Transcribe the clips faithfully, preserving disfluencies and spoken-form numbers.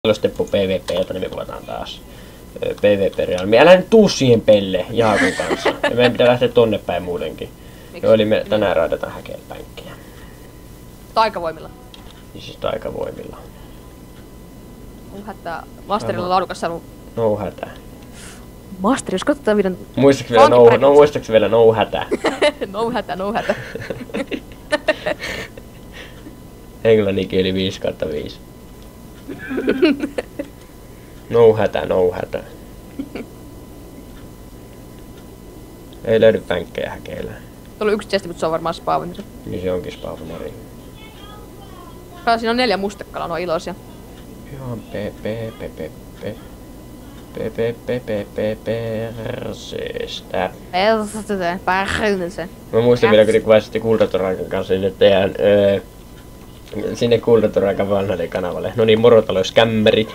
Teppo P V P, jota me kuvataan taas P V P-realmi. Älä nyt tuu siihen Pelle Jaakon kanssa. Ja meidän pitää lähteä tonne päin muutenkin. Miksi? Joo, eli me tänään raidataan häkeenpänkkiä. Taikavoimilla. Niin siis taikavoimilla. Mun hätää Masterilla laadukas saanut. No hätä. Master, jos katsotaan videon... Muistaaks vielä no, no, muistaaks vielä no hätä? no hätä, no hätä. Englanninkieli viisi kautta viisi. No hätä, no hätä. Ei löydy pänkkejä häkeillä. Tuolla yksi chesti, mutta se on varmaan spawneri. Niin se onkin spawneri. Kai siinä on neljä mustekkalaa, ne on iloisia. Joo, pe pe pe pe pe pe pe pe pe pe perseestä. Perseestä, perseestä. Mä muistan vielä, kun te kuvasitte Kultatorakan kanssa sinne teidän öö, sinne Kultatorakan vanhalle kanavalle. No niin, morotalo-skämmerit.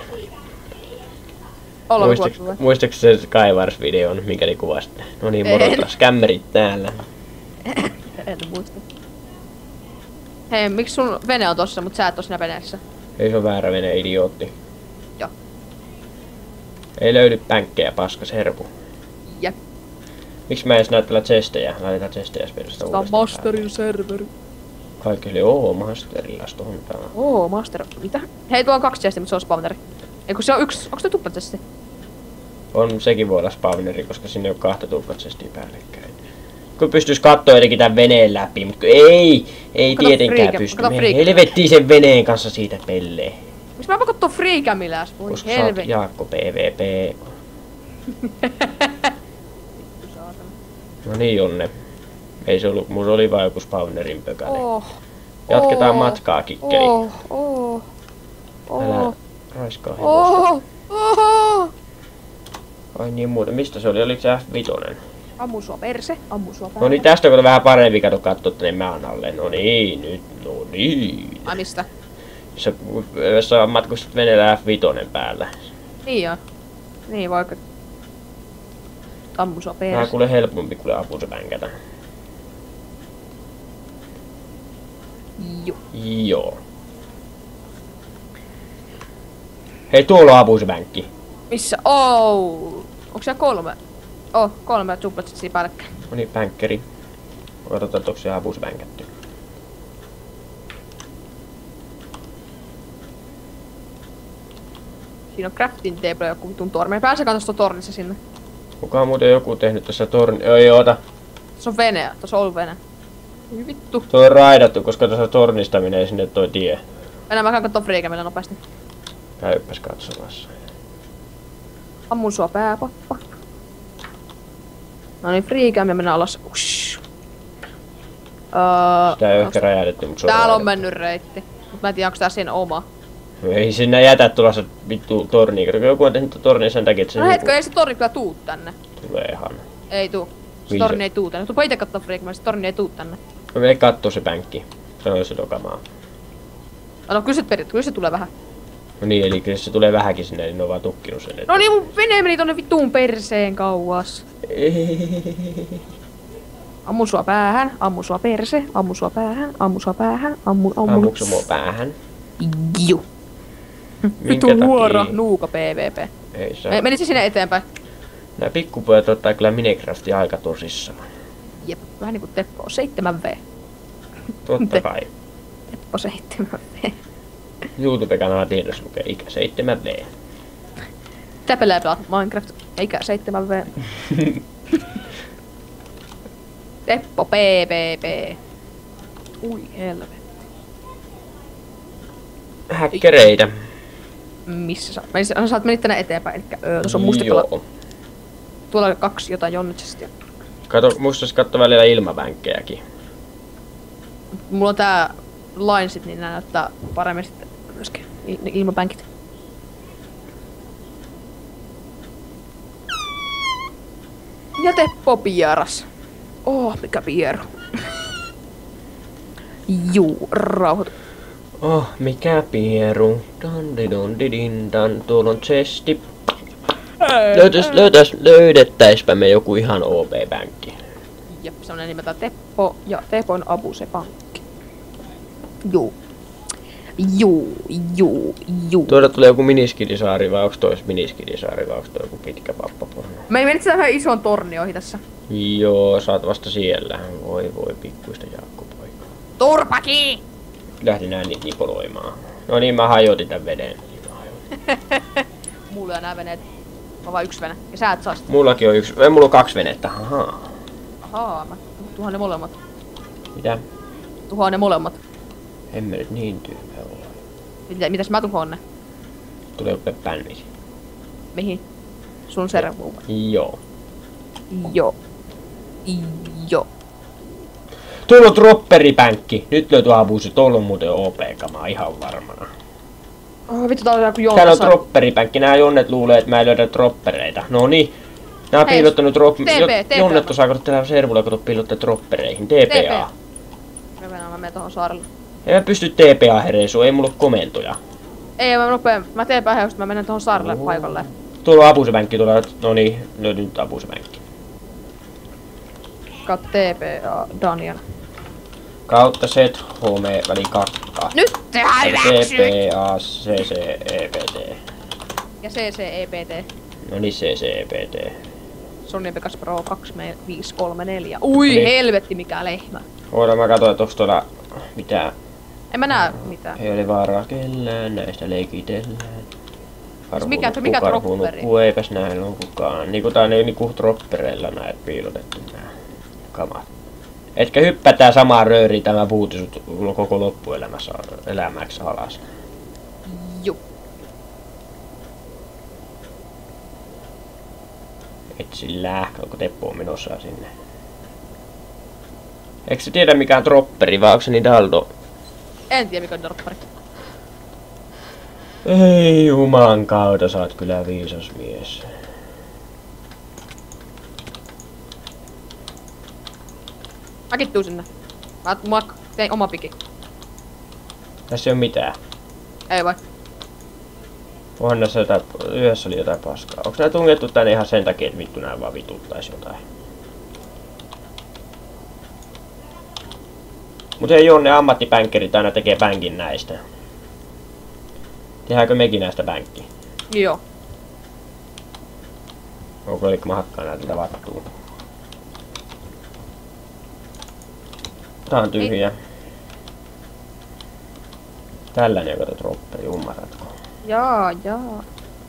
Muistaks, muistaks se Skywars-videon, minkä te kuvasitte? No niin, morotalo-skämmerit täällä. En muista. Hei, miksi sun vene on tossa, mut sä et oo siinä veneessä? Ei se on väärä vene, idiootti. Joo. Ei löydy pänkkejä, paskas herpu. Jep. Miksi mä edes näyt tällä chestejä? Laitetaan chestejä spiristä uudestaan. Tää on Masterin serveri. Kaikki oli oo Masterilla tohon tää. Oo Master, mitä? Hei, tuo on kaksi chestiä, mutta se on spawneri. Eiku se on yksi, onks se tuplatesti? On, sekin voi olla spawneri, koska sinne on kahta tuplatestia päällekkäin. Kun pystyis kattoo jotenkin tän veneen läpi, mut ei, ei kato tietenkään freaka, pysty. Me helvettiin sen veneen kanssa siitä Pelleen. Miks mä pakottuu freekämilläs? Voi koska helvet. Koska sä oot Jaakko P V P. No niin, Jonne. Ei se ollut, mulla oli vaan joku spawnerin pökäle. Oh, Jatketaan oh, matkaa, kikkeli. Oh, oh, oh, Älä raiskaa hevosta. Oh, oh. Ai niin muuta, mistä se oli? Oliko se F viisi? Ammu sua perse, ammu sua päälle. No niin, tästä on vähän parempi, kato kattoo tänne maan alle. No niin, nyt, no niin. Ai mistä? Sä, sä matkustat veneellä F viisi päällä. Niin joo. Niin vaikka. Ammu sua perse. Tää kuule helpompi kuule apuusa bänkätä. Joo. Joo. Hei, tuolla on apuusa bänkki. Missä? Oh. Onks siellä kolme? Oh, kolme tuplatsia päällekkäin. No niin, bänkkeri. Katsotaan, että onko se apuusa bänkätty. Siinä on crafting table joku vitun torni. Pääsee kanssa tornissa sinne. Kuka on muuten joku tehnyt tässä torni? Ei oota. Tässä on vene, tässä on ollut vene. Ui vittu. Tuo on raidattu, koska tässä tornista menee sinne toi tie. Mennään mä käyn kattoo freekämillä nopeasti. Käyppäs katsomassa. Ammun sua pääpappa. No niin, freekäm ja mennään alas. Ush. Öö, Sitä ei ole ehkä räjähdetty, mutta se on täällä räjähdetty. on mennyt reitti. Mut mä en tiedä, onko tää sen oma. Ei sinne jätä tulossa vittu torniin, koska joku on tehnyt torniin sen takia, että se no hetkö, ei se torni kyllä tuu tänne. Tuleehan. Ei tuu. Se torni ei tuu tänne. Tuupa ite kattoo freekäm, se torni ei tuu tänne. No me ei kattoo se pänkki. Se on se dokamaa. No kyllä se, perit, kyllä se tulee vähän. No niin, eli kyllä se tulee vähänkin sinne, niin ne on vaan tukkinut sen. No niin, mun vene meni tonne vittuun perseen kauas. Ammu sua päähän, ammu sua perse, ammu sua päähän, ammu sua päähän, ammu, ammu. Ammuks mua päähän? Juu. Vittu huora, nuuka P V P. Ei saa. Menisi sinne eteenpäin. Nää pikkupojat ottaa kyllä Minecraftia aika tosissaan. Jep, vähän niinku Teppo seitsemän V. Totta kai. Teppo seitsemän V. YouTube-kanava tiedossa lukee ikä seitsemän V. Mitä pelejä pelaat? Minecraft, ikä seitsemän V. Teppo P V P. Ui helvetti. Häkkereitä. Missä sä oot? Sä oot menit tänne eteenpäin, elikkä öö, tuossa on mustikalla. Tuolla on kaksi jotain jonnitsestia. Kato, muistais katso välillä ilmavänkkejäkin. Mulla on tää linesit, niin nää näyttää paremmin sitten myöskin ilmapänkit. Ja Teppo pieras. Oh, mikä pieru. Juu, rauhoitu. Oh, mikä pieru. Dan-di-dun-di-din-dan. Tuolla on chesti. Löytäis, löytäis, löydettäispä me joku ihan O P-bänkki. Jep, semmonen nimeltä Teppo ja Tepon apu se pankki. Juu. Juu, juu, juu. Tuoda tulee joku miniskidisaari vai onks tois miniskidisaari vai onks toi joku pitkä pappaporno? Me menit tähän isoon tornioihin tässä. Joo, sä oot vasta siellä. Voi voi pikkuista Jaakko-poikaa. Turpaki! Lähti näin niitä nipoloimaan. No niin, mä hajotin tän veden. Mulla on nää veneet. On vaan yksi vene. Ja sä et saa sitä. Mullakin on yksi. Ei, mulla on kaksi venettä. Ahaa. Ahaa, mä tuhoan ne molemmat. Mitä? Tuhoan ne molemmat. En mä nyt niin tyhmä ole. Mitä, mitäs mä tuhoan ne? Tulee joku pännisi. Mihin? Sun servuun. Joo. Joo. Joo. Tuolla on dropperipänkki. Nyt löytyy abuusi. Tuolla on muuten O P-kamaa ihan varmana. Oh, vittu, tää on joku Jonne. Täällä on dropperipänkki. Nää Jonnet luulee, että mä en löydä droppereita. No niin. Nää on Hei, piilottanut drop... T P, T P. Jonnet osaa kato täällä servulla, kato piilottaa droppereihin. T P A. Mä menen, mä menen tohon saarelle. Ei mä pysty T P A hereisu, ei mulla ole komentoja. Ei, mä nopeen. Mä teen pähäystä, mä menen tohon saarelle Oho. paikalle. Tuolla on abuusepänkki, tuolla... No niin, löytyy nyt abuusepänkki. Kat T P A Daniel. Kautta set home väli kakka. Nyt tehdään T hyväksyt! P A C C E P T. Ja C C E P T. No niin, C C E P T. Sony Pegas Pro kaksi viisi kolme neljä. Ui, Niin. helvetti mikä lehmä. Voidaan mä katsoa, että onks tuolla... Mitä? En mä näe mitään. Ei ole vaaraa kellään, näistä leikitellään. Karhu mikä- nukkuu, mikä karhu dropperi? nukkuu, eipäs näin ole kukaan. Niinku tää on niinku droppereilla näet piilotettu nää kamat. Etkä hyppätään samaa rööriä, tämä puuti sut koko loppuelämässä elämäksi alas. Juu. Et sillä, onko Teppo on menossa sinne. Eikö se tiedä mikä on dropperi vai onko se niin Daldo? En tiedä mikä on droppari. Ei juman kautta, sä oot kyllä viisas mies. Mäkin tuun sinne. Mä, mä tein oma piki. Tässä ei oo mitään. Ei vai. Onhan näissä jotain, yhdessä oli jotain paskaa. Onks nää tungettu tänne ihan sen takia, että vittu nää vaan vituttais jotain? Mut ei Jonne ammattipänkkerit aina tekee bänkin näistä. Tehdäänkö mekin näistä bänkkiä? Joo. Onko elikkä mä hakkaan näitä tätä vattuun? Tää on tyhjä. Tällainen joka kato dropperi, ymmärrätkö? Jaa, jaa.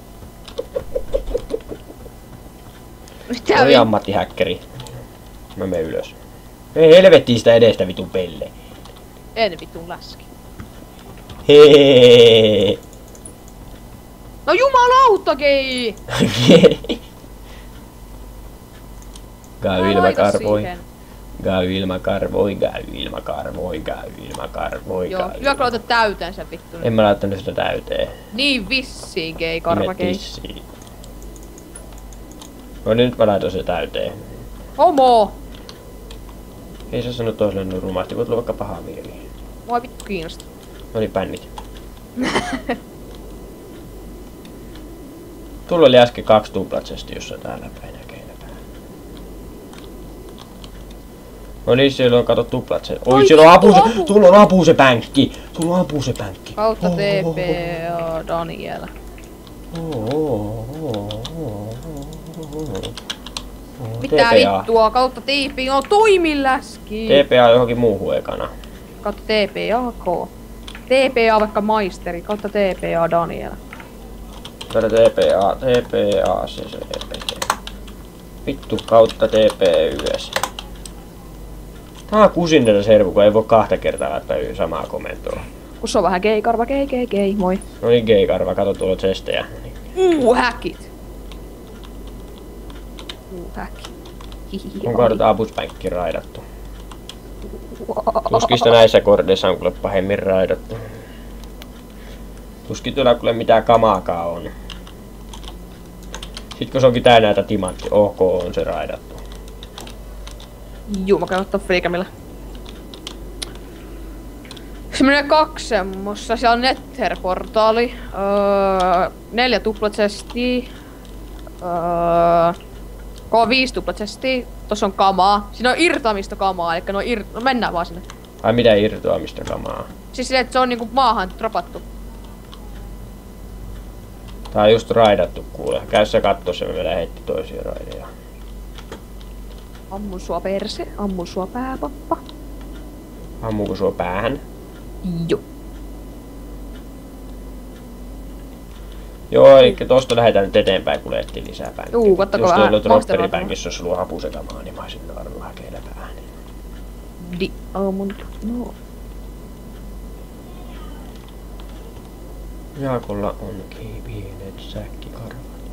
Mitä Oli vi... ammattihäkkeri. Mä menen ylös. Ei helvettiin sitä edestä vitun pelle. En vitun läski. Hehehehe. No jumalauta gei! Käy ilma karvoi. Käy ilma karvoi, käy ilma karvoi, käy ilma karvoi, Joo, käy hyvä kun ilma. laitat täyteen sen vittu. En mä laittanut sitä täyteen. Niin vissiin gei, karva gei. Tissiin. No niin, nyt mä laitan se täyteen. Homo! Ei se sano toiselle noin rumasti, voi tulla vaikka pahaa mieli. Mua vittu kiinnosta. No niin, pännit. Tulla oli äsken kaksi tuplatsesti jossain täällä päin näkeillä päin. No niin, siellä on kato tuplatsesti. Oi, Oi, siellä on apu, vittu, se, apu. tulla on apu se pänkki. Tulla on apu se pänkki. Kautta Oh, T oh, P oh, A Daniel. oh, oh, oh, oh, oh, oh. Mitä T P A. vittua? Kautta T P A toimiläski. T P A johonkin muuhun ekana. Kautta T P A K. T P A vaikka maisteri. Kautta T P A Daniel. Kato T P A, T P A, C C E P T. Vittu kautta T P yhdessä. Tää on kusininen servu, kun ei voi kahta kertaa laittaa samaa komentoa. Kun se on vähän gei, karva gei, gei, gei, moi. No niin, gay-karva, kato tuolla chestejä. Uu, häkit. Uu, häkki. Hihihi. Onko nyt abuspänkki raidattu? Tuskista näissä kordeissa on kuule pahemmin raidattu. Tuskin tuolla kuule mitään kamaakaan on. Sit kun se onkin täynnä näitä timantti, ok on se raidattu. Juu, mä käyn ottaa freekämillä. Se menee kaksi semmossa. Siellä on Nether-portaali. Öö, neljä tuplatsestiä. Öö, K viisi tuplatsestiä. Tossa on kamaa. Siinä on irtaamista kamaa, eli no, ir... no mennään vaan sinne. Ai mitä irtoamista kamaa? Siis silleen, että se on niinku maahan dropattu. Tää on just raidattu kuule. Käy sä kattoo se, me lähetti toisia raideja. Ammun sua perse, ammun sua pääpappa. Ammuuko sua päähän? Joo. Joo, eli tosta lähdetään nyt eteenpäin, kun lehtiin lisää päin. Juu, kattoko just vähän. Just tuolla dropperipäinkissä, jos sulla on hapusekamaa, niin mä olisin arvoa häkeillä päähän. Di ammun. No. Jaakolla on pienet säkkikarvat.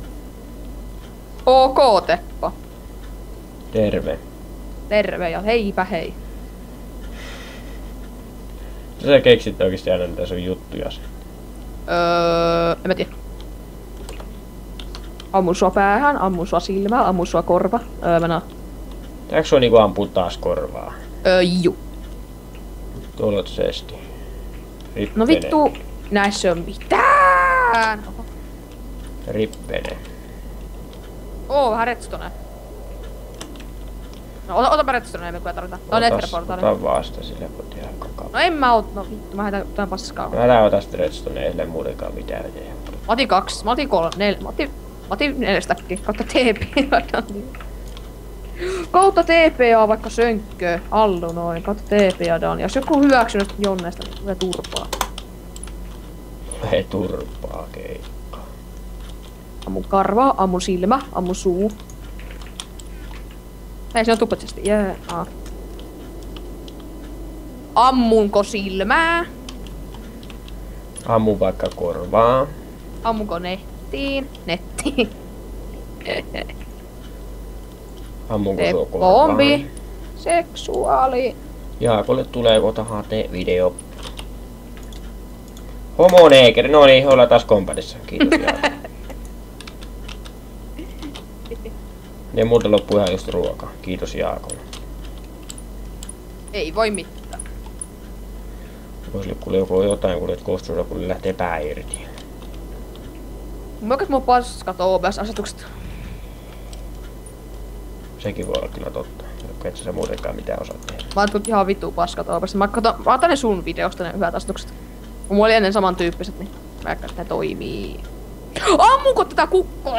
Ok, Teppo. Terve. Terve ja heipä hei. Sä keksit oikeesti aina mitä sun juttuja. Öö, en mä tiedä. Ammun sua päähän, ammun sua silmää, ammun sua korva. Öö, mä nää. Tääks sua niinku ampuu taas korvaa? Öö, juu. Tolotisesti. Rippene. No vittu, näissä on mitään. Oho. Rippene. Oo, vähän redstone. No ota, otapa redstone, ei me kyllä tarvita. Tää on netherportaali. Ota vasta sille, kun tiedä koko. No en mä ot, no vittu, mä heitän tämän paskaa. No älä ota sitä redstone, ei sille muutenkaan mitään tehdä. Mä otin kaksi, mä otin kolme, nel, mä otin, mä otin neljästäkin, kautta T P A. Kautta T P A vaikka sönkkö, allu noin, kautta T P A Dan. Jos joku hyväksynyt Jonneesta, niin tulee turpaa. Ei turpaa keikka. Ammun karvaa, ammun silmä, ammun suu. Ei, se on tuppetsesti, jee, yeah. Ammunko silmää? Ammu vaikka korvaa. Ammunko nettiin? Nettiin. Ammunko sua korvaa? Bombi. Seksuaali. Jaakolle tulee kohta H T-video. Homoneekeri, no niin, ollaan taas kompadissa. Kiitos Jaako. Ja muuten loppuu ihan just ruoka. Kiitos Jaakolle. Ei voi mitään. Voisi kuule joku jotain, kuule, että koostuu, kun lähtee pää irti. Mä oikeesti mun paskat O B S-asetukset. Sekin voi olla kyllä totta. Et sä muutenkaan mitään osaa tehdä. Mä oon tullut ihan vittu paskat O B S. Mä, kato, mä otan ne sun videosta ne hyvät asetukset. Kun mulla oli ennen samantyyppiset, niin mä ehkä ne toimii. Ammunko tätä kukkoa?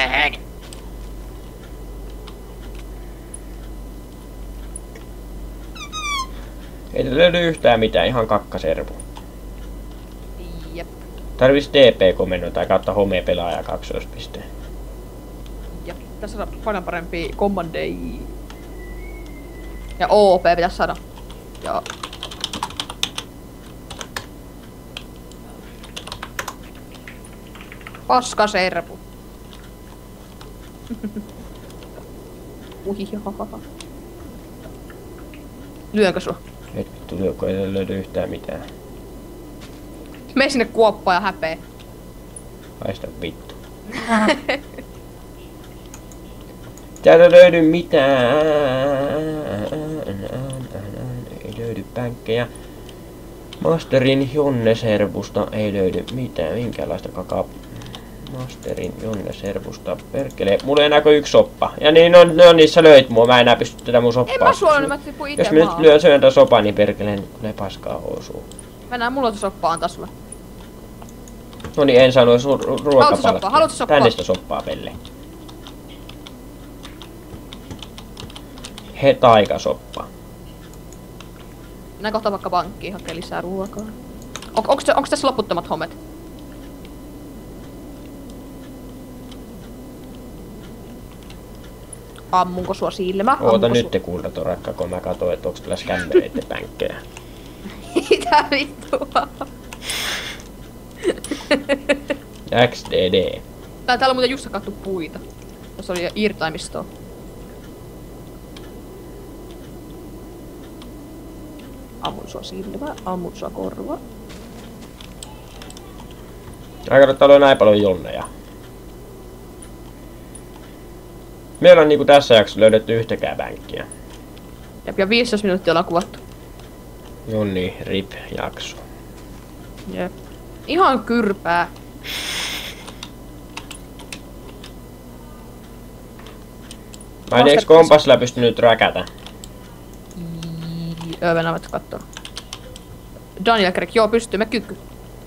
Ei tätä löydy yhtään mitään, ihan kakkaservu. Jep. Tarvis T P-komennon tai kautta home pelaaja kaksoispisteen. Jep. Pitäis saada paljon parempia kommandeja. Ja O P pitäis saada. Ja... Paskaservu. Uhihahaha. Lyönkö sua? Et tuli, kun ei löydy yhtään mitään. Mene sinne kuoppaan ja häpee. Haista vittu. Täältä löydy mitään. Ei löydy pänkkejä. Masterin Jonne-servusta ei löydy mitään. Minkäänlaista kakaa. Masterin Jonne-servusta. Perkele. Mulla ei enää kuin yksi soppa. Ja niin, no, no niin sä löit mua. Mä enää pysty tätä mun soppaa. En mä suolla, niin mä tipuin ite Jos mä nyt lyön syön tän sopan, niin perkeleen niin tulee paskaa housuu. Mennään, mulla on soppaa antaa sulle. No niin, en sano sun ru ruokapalkkia. soppaa? Haluatko soppaa? Tänne sitä soppaa, Pelle. He taikasoppa. Mennään kohta vaikka pankkiin hakee lisää ruokaa. On, onks, onks tässä loputtomat homet? Ammunko sua silmä? Oota Ammunko nyt su... te kultatorakka, kun mä katsoin, että onks tällä skämmereitten pänkkejä. Mitä vittua? X D D. Tää, täällä on muuten just hakattu puita. Tässä oli irtaimistoa. Ammun sua silmä, ammun sua korva. Aika että täällä on näin paljon jonneja. Meillä on niinku tässä jaksossa löydetty yhtäkään pänkkiä. Jep, ja viisitoista minuuttia ollaan kuvattu. Jonni, rip, jakso. Jep. Ihan kyrpää. Mä en eiks kompassilla pystynyt räkätä? Öö, mennään kattoo. Daniel Craig, joo pystyy, mä kyky.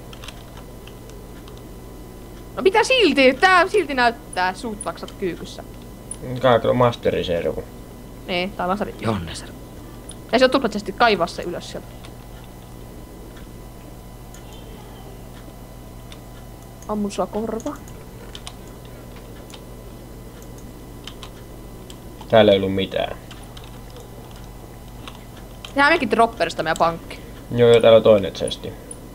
No mitä silti? Tää silti näyttää suut vaksat kyykyssä. Kaaklo masteriservu. Niin, tää on lasari. Jonneser. Ja se on tuplatsesti kaivaa se ylös sieltä. Ammun sua korva. Täällä ei ollut mitään. Tehdään mekin dropperista meidän pankki. Joo, joo, täällä on toinen chesti.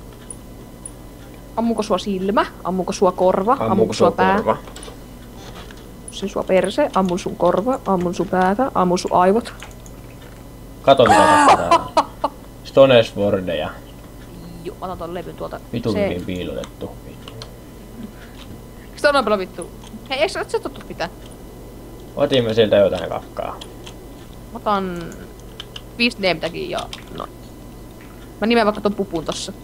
Ammuko sua silmä? Ammuko sua korva? Ammuko, Ammuko sua pää? korva? Sin sua perse, ammun sun korva, ammun sun päätä, ammun sun aivot. Kato mitä täällä on. Stone Swordeja. Joo, mä otan ton levyn tuolta. Vitun Se- hyvin piilotettu. Vittu. Se on noin vittu. Hei, eikö sä tottu pitää? Otimme sieltä jotain kakkaa. Mä otan viisi nametäkin ja noin. Mä nimeän vaikka ton pupun tossa.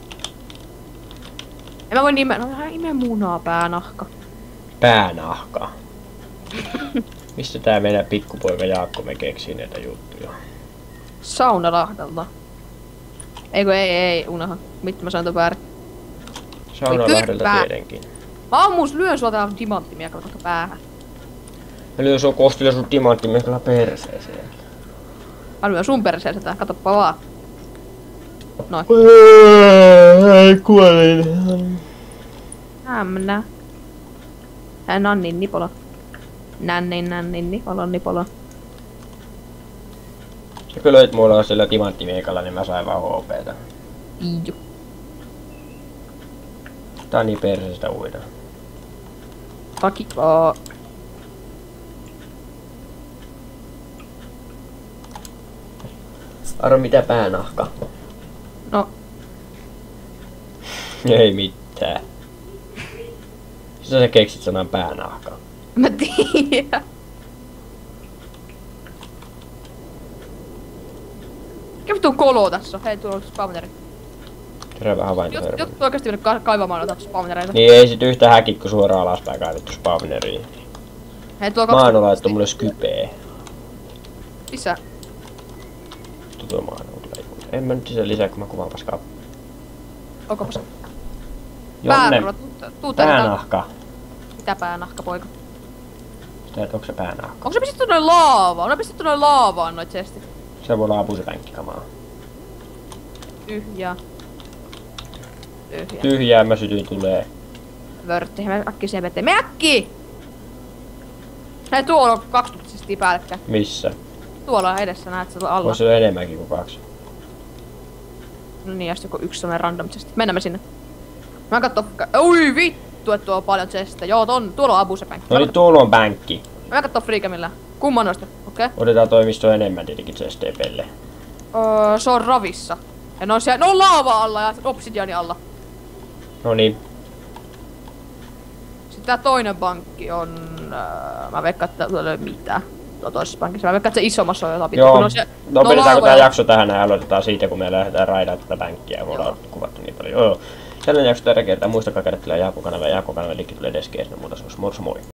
En mä voi nimeä, no hän nimeä munaa päänahka. Päänahka. Mistä tää meidän pikkupoika Jaakko me keksii näitä juttuja? Saunalahdelta. Eikö ei, ei, unoha. Mitä mä sanon ton väärin? Saunalahdelta kyrpää. tietenkin. Mä ammun, lyön sua täällä timanttimiekalla kato päähän. Mä lyön sua kostille sun timanttimiekalla perseeseen. Mä lyön sun perseeseen tää, katoppa vaan. Noin. Ei kuolin. Hämnä. Ää, nannin nipola. Nännin, nännin, nipola, nipola. Sä kun löit mulla sillä timanttimiekalla, niin mä sain vaan H P:tä. Iiju. Tää on niin perseestä uida. Pakiko. Arvo mitä päänahka? No, Ei mitään. Sä sä keksit sanan päänahka. mä tiedän. Mikä vittu kolo tässä on? Hei, tuolla on spawneri. Terve Jot, havaintoherra. jot oikeesti mennä ka kaivamaan noita spawnereita. Niin ei sit yhtä häkit kun suoraan alaspäin kaivettu spawneriin. Hei, tuolla Maano kaksi... laittoi mulle skypee. Missä? Tuo maano tulee. En mä nyt sisään lisää kun mä kuvaan paskaa. Onko se? Jonne. Päänahka. Tuu tänne. Päänahka. Mitä päänahka, poika? Sitä et onko se päänahka? Onko se pistetty noin laavaan? On pistetty noin laavaan noit chestit. Se voi olla apusepänkki-kamaa. Tyhjää. Tyhjää. Tyhjää mä sytyin tulee. Vörtti. Mä äkkiä siihen veteen. Me äkkiä! Hei, tuolla on kaksi tutsistia päällekkäin. Missä? Tuolla edessä näet sä tuolla alla. Voisi olla enemmänkin kuin kaksi. No niin, ja sit joku yksi sellainen random chest. Mennään me sinne. Mä katso... Oi vittu, et tuolla on paljon chestejä. Joo, ton, tuolla on abusepänkki. No niin tuolla on bänkki. Mä katso freekamilla. Kumman noista? Okei. Okay. Otetaan toimistoon enemmän tietenkin C S T P:lle. Öö, se on ravissa. Ja ne on siellä... Ne on laava alla ja obsidiani alla. No niin. Sitten tää toinen pankki on... Öö, mä veikkaan, että tuolla ei ole mitään. Tuo toisessa pankissa. Mä veikkaan, että se isommassa on jotain vittu. Joo. kun on siellä- No ne on pidetäänkö tää laavoja. jakso tähän ja aloitetaan siitä kun me lähdetään raidaan tätä bänkkiä ja me ollaan kuvattu niin paljon. Joo. Tällainen jakso tällä kertaa. Muistakaa käydä Jaakko-kanava ja Jaakko-kanava linkki tulee deskiin ja muuta. Mors moi.